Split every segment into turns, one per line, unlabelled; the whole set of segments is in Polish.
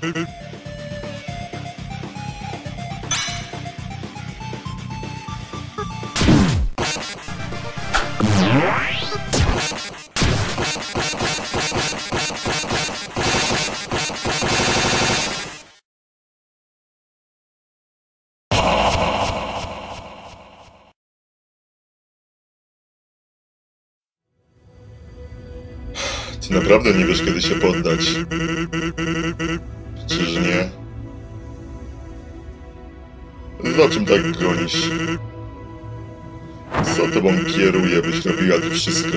Ty naprawdę nie wiesz, kiedy się poddać. Czyż nie? Za czym tak gonisz? Co tobą kieruje, byś robiła to wszystko?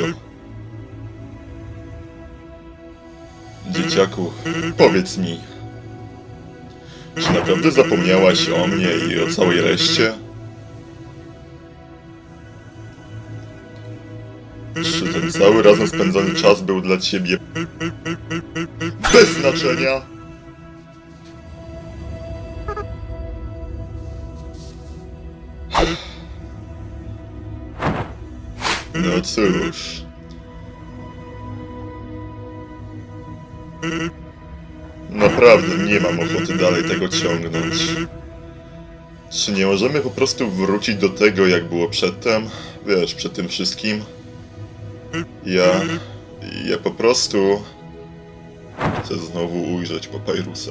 Dzieciaku, powiedz mi, czy naprawdę zapomniałaś o mnie i o całej reszcie? Czy ten cały razem spędzony czas był dla ciebie bez znaczenia? No cóż. Naprawdę nie mam ochoty dalej tego ciągnąć. Czy nie możemy po prostu wrócić do tego, jak było przedtem? Wiesz, przed tym wszystkim? Ja po prostu chcę znowu ujrzeć Papyrusa.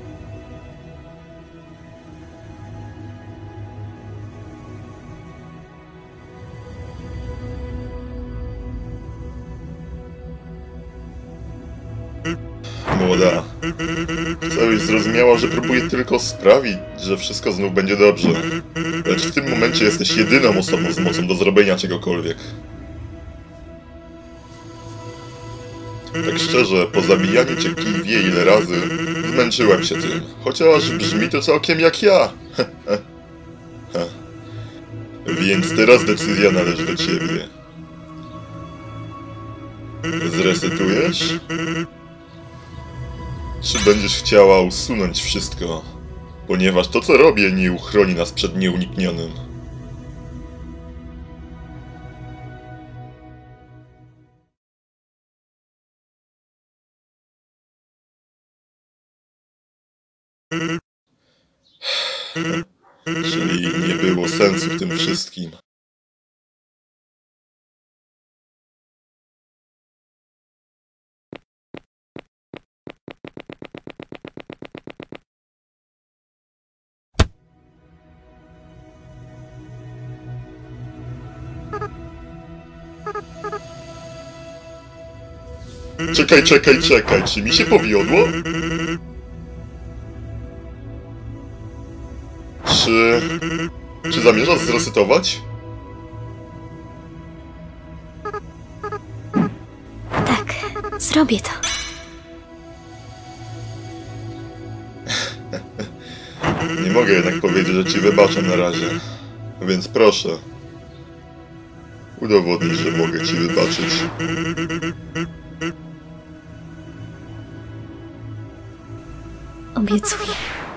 Młoda, chcę, byś zrozumiała, że próbuję tylko sprawić, że wszystko znów będzie dobrze. Lecz w tym momencie jesteś jedyną osobą z mocą do zrobienia czegokolwiek. Tak szczerze, po zabijaniu cię kij wie ile razy, zmęczyłem się tym. Chociaż brzmi to całkiem jak ja. Więc teraz decyzja należy do ciebie. Zresetujesz? Czy będziesz chciała usunąć wszystko? Ponieważ to, co robię, nie uchroni nas przed nieuniknionym. Czyli nie było sensu w tym wszystkim. Czekaj, czy mi się powiodło? Czy zamierzasz zresetować?
Tak, zrobię to.
Nie mogę jednak powiedzieć, że ci wybaczę na razie. Więc proszę. Udowodnij, że mogę ci wybaczyć.
Obiecuję.